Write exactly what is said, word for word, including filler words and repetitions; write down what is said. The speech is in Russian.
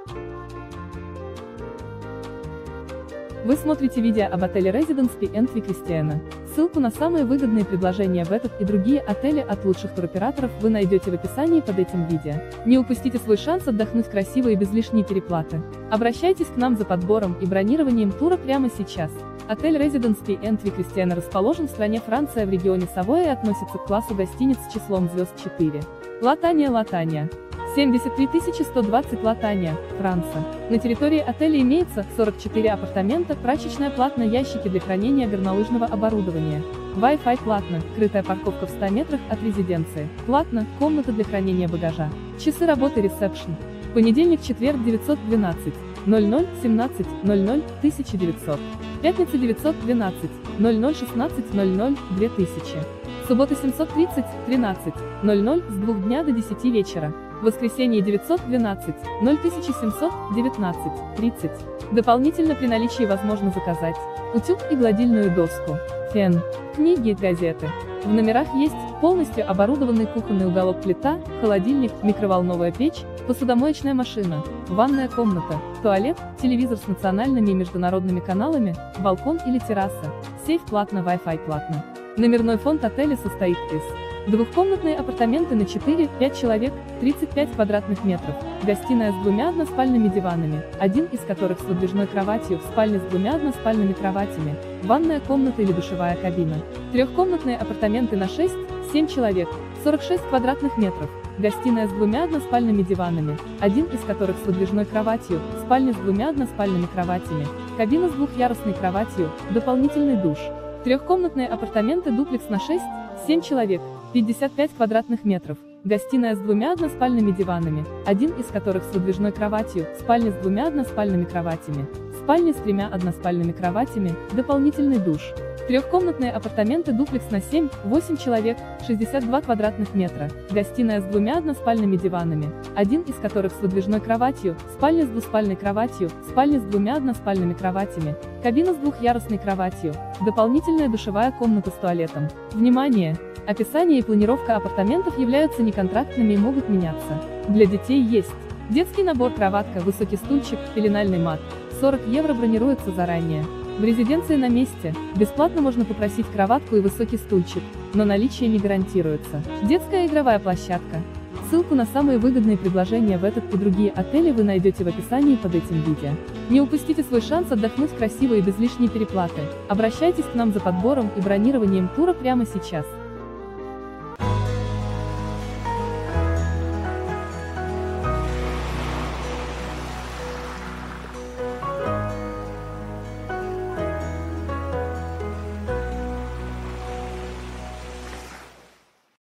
Вы смотрите видео об отеле Residence Пи энд Ви Christiana. Ссылку на самые выгодные предложения в этот и другие отели от лучших туроператоров вы найдете в описании под этим видео. Не упустите свой шанс отдохнуть красиво и без лишней переплаты. Обращайтесь к нам за подбором и бронированием тура прямо сейчас. Отель Residence Пи энд Ви Christiana расположен в стране Франция в регионе Савойя и относится к классу гостиниц с числом звезд четыре. Латания Латания. семьдесят три тысячи сто двадцать Латания, Франция. На территории отеля имеется сорок четыре апартамента, прачечная платно, ящики для хранения горнолыжного оборудования. Wi-Fi платно, крытая парковка в ста метрах от резиденции. Платно, комната для хранения багажа. Часы работы ресепшн. Понедельник-четверг девятьсот двенадцать ноль ноль семнадцать ноль ноль тысяча девятьсот. Пятница девятьсот двенадцать ноль ноль шестнадцать ноль ноль две тысячи. Суббота семьсот тридцать тринадцать ноль ноль с двух дня до десяти вечера. Воскресенье девятьсот двенадцать ноль тысяча семьсот девятнадцать тридцать. Дополнительно при наличии возможно заказать утюг и гладильную доску, фен, книги, газеты. В номерах есть полностью оборудованный кухонный уголок, плита, холодильник, микроволновая печь, посудомоечная машина, ванная комната, туалет, телевизор с национальными и международными каналами, балкон или терраса, сейф платно, Wi-Fi платно. Номерной фонд отеля состоит из двухкомнатные апартаменты на четыре-пять человек, тридцать пять квадратных метров, гостиная с двумя односпальными диванами, один из которых с выдвижной кроватью, спальня с двумя односпальными кроватями, ванная комната или душевая кабина. Трехкомнатные апартаменты на шесть-семь человек, сорок шесть квадратных метров, гостиная с двумя односпальными диванами, один из которых с выдвижной кроватью, спальня с двумя односпальными кроватями, кабина с двухъярусной кроватью, дополнительный душ. Трехкомнатные апартаменты дуплекс на шесть-семь человек, пятьдесят пять квадратных метров, гостиная с двумя односпальными диванами, один из которых с выдвижной кроватью, спальня с двумя односпальными кроватями, спальня с тремя односпальными кроватями, дополнительный душ. Трехкомнатные апартаменты дуплекс на семь-восемь человек, шестьдесят два квадратных метра, гостиная с двумя односпальными диванами, один из которых с выдвижной кроватью, спальня с двуспальной кроватью, спальня с двумя односпальными кроватями, кабина с двухъярусной кроватью, дополнительная душевая комната с туалетом. Внимание! Описание и планировка апартаментов являются неконтрактными и могут меняться. Для детей есть детский набор, кроватка, высокий стульчик, пеленальный мат. сорок евро бронируется заранее. В резиденции на месте. Бесплатно можно попросить кроватку и высокий стульчик, но наличие не гарантируется. Детская игровая площадка. Ссылку на самые выгодные предложения в этот и другие отели вы найдете в описании под этим видео. Не упустите свой шанс отдохнуть красиво и без лишней переплаты. Обращайтесь к нам за подбором и бронированием тура прямо сейчас.